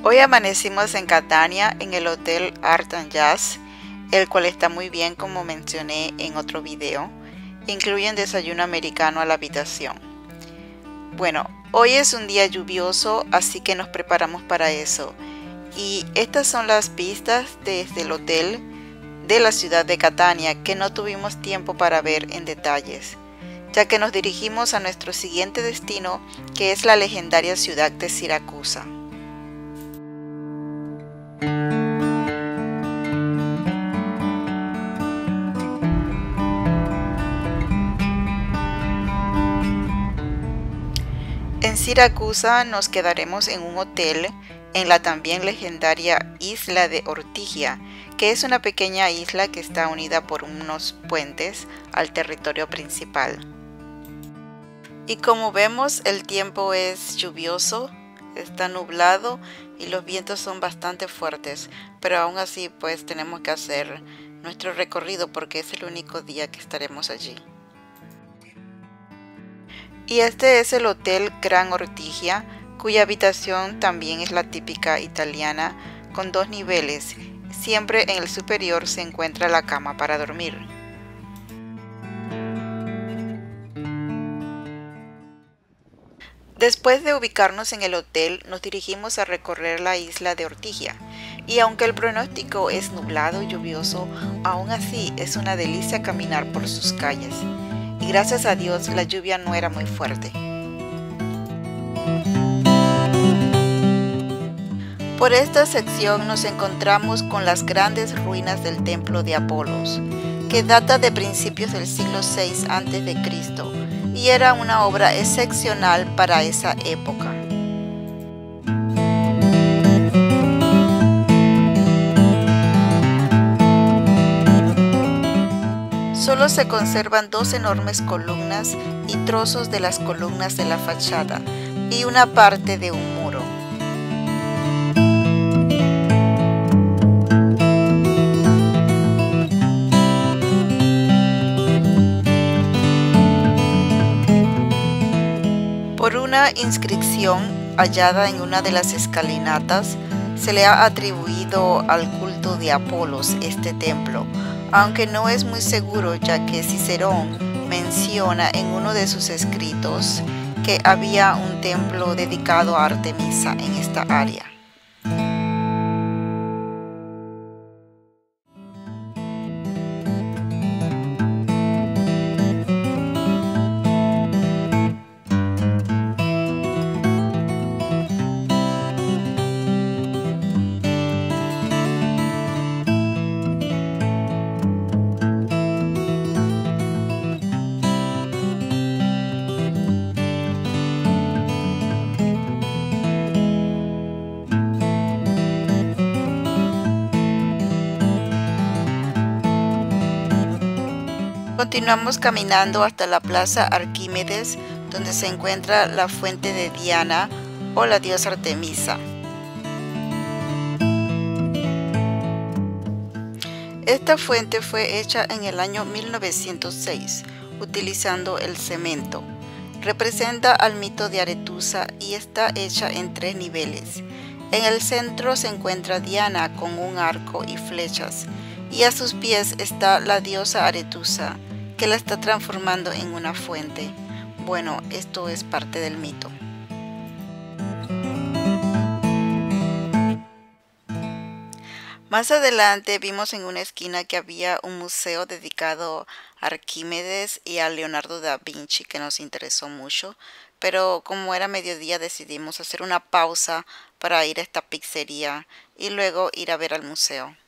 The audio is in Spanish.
Hoy amanecimos en Catania en el Hotel Art and Jazz, el cual está muy bien como mencioné en otro video. Incluye un desayuno americano a la habitación. Bueno, hoy es un día lluvioso, así que nos preparamos para eso. Y estas son las vistas desde el hotel de la ciudad de Catania que no tuvimos tiempo para ver en detalles, ya que nos dirigimos a nuestro siguiente destino, que es la legendaria ciudad de Siracusa. En Siracusa nos quedaremos en un hotel en la también legendaria isla de Ortigia, que es una pequeña isla que está unida por unos puentes al territorio principal. Y como vemos, el tiempo es lluvioso, está nublado y los vientos son bastante fuertes, pero aún así pues tenemos que hacer nuestro recorrido porque es el único día que estaremos allí. Y este es el Hotel Gran Ortigia, cuya habitación también es la típica italiana, con 2 niveles. Siempre en el superior se encuentra la cama para dormir. Después de ubicarnos en el hotel, nos dirigimos a recorrer la isla de Ortigia. Y aunque el pronóstico es nublado y lluvioso, aún así es una delicia caminar por sus calles. Y gracias a Dios la lluvia no era muy fuerte. Por esta sección nos encontramos con las grandes ruinas del templo de Apolos, que data de principios del siglo VI a.C. y era una obra excepcional para esa época. Solo se conservan 2 enormes columnas y trozos de las columnas de la fachada y una parte de un muro. Por una inscripción hallada en una de las escalinatas, se le ha atribuido al culto de Apolos este templo, aunque no es muy seguro, ya que Cicerón menciona en uno de sus escritos que había un templo dedicado a Artemisa en esta área. Continuamos caminando hasta la Plaza Arquímedes, donde se encuentra la fuente de Diana o la diosa Artemisa. Esta fuente fue hecha en el año 1906, utilizando el cemento. Representa al mito de Aretusa y está hecha en 3 niveles. En el centro se encuentra Diana con un arco y flechas, y a sus pies está la diosa Aretusa, que la está transformando en una fuente. Bueno, esto es parte del mito. Más adelante vimos en una esquina que había un museo dedicado a Arquímedes y a Leonardo da Vinci, que nos interesó mucho, pero como era mediodía decidimos hacer una pausa para ir a esta pizzería y luego ir a ver al museo.